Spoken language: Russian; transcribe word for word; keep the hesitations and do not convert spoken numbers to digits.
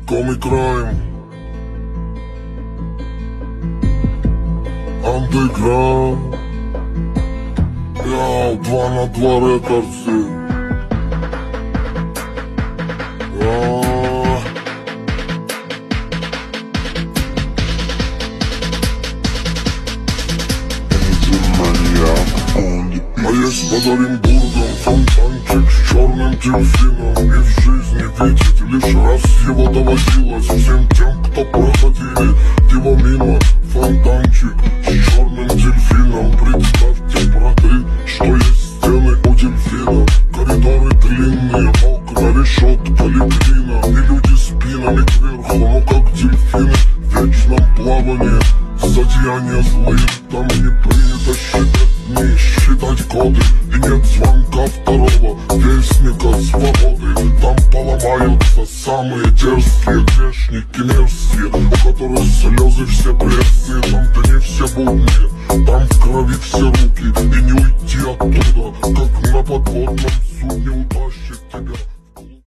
Comic Crime, Underground, я два на два рекордсы. А есть под Оренбургом фонтанчик с черным дельфином, и в жизни видеть лишь раз его доводилось всем тем, кто проходили его мимо. Фонтанчик с черным дельфином, представьте, браты, что есть стены у дельфина. Коридоры длинные, окна, решетка, лепнина, и люди спинами кверху, но как дельфины в вечном плавании. Зодеяния злые, там не принято считать дни, считать годы, и нет звонка второго вестника свободы. Там поломаются самые дерзкие грешники мерзкие, у которых слезы все прессы, там дни все будни, там в крови все руки, и не уйти оттуда, как на подводном